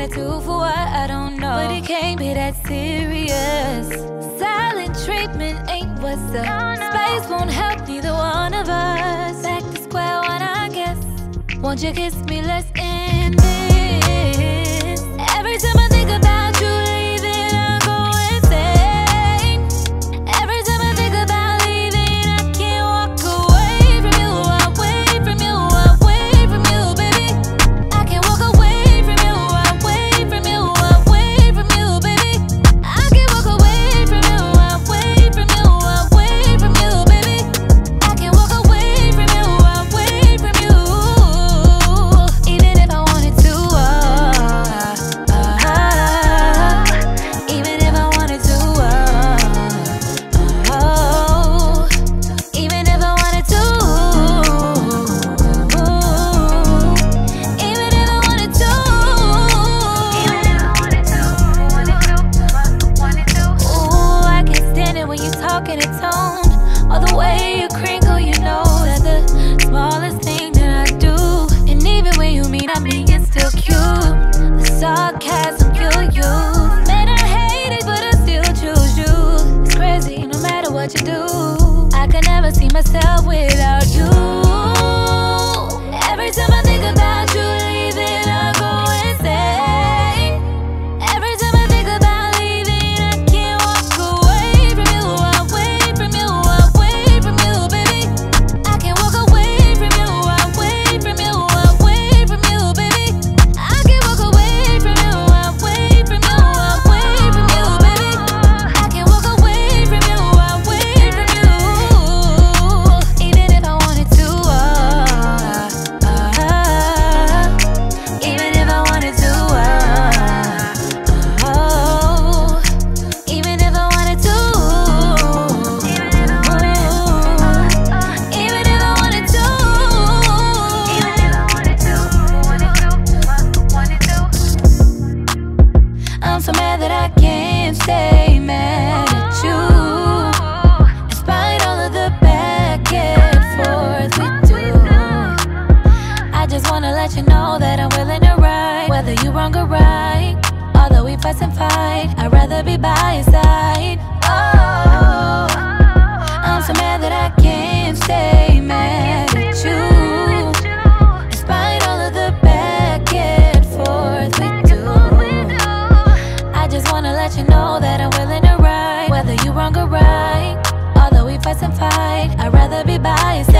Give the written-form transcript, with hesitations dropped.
wanted to for what, I don't know, but it can't be that serious. Silent treatment ain't what's up. Space won't help neither one of us. Back to square one, I guess. Won't you kiss me, let's end this. Every time I think about you leaving, I go insane. Every time I think about leaving, I can't walk away from you. Away from you, away from you, baby. I can't walk away from you. Away from you, away from you, baby. I can't walk away from you. Away from you, away from you, baby. I can't walk away from you. Away from you. Even if I wanted to, even if I wanted to, even if I wanted to, even if I wanted to, ooh, I can't stand it when you talk in a tone, or the way you crinkle, you know that the smallest thing that I do, and even when you mean I mean it's still cute. The sarcasm kill you. Man, I hate it, but I still choose you. It's crazy, no matter what you do, I can never see myself without you. Every time I think about you leaving, I go insane. Every time I think about leaving, I can't walk away from you. Away from you, away from you, baby. I can't walk away from you. Away from you, away from you, baby. I can't walk away from you. Away from you, away from you, baby. I can't walk away from you. Away from you. Even if I wanted to, even if I wanted to, even if I wanted to, even if I wanted to, I'm so mad that I can't stay mad at you, despite all of the back and forth we do. I just wanna let you know that I'm willing to ride, whether you wrong or right. Although we fuss and fight, I'd rather be by your side. Oh, I'm so mad that I can't stay mad at you, despite all of the back and forth we do. I just wanna let you know that I'm willing to ride, whether you wrong or right. Although we fuss and fight, I'd rather be by your side.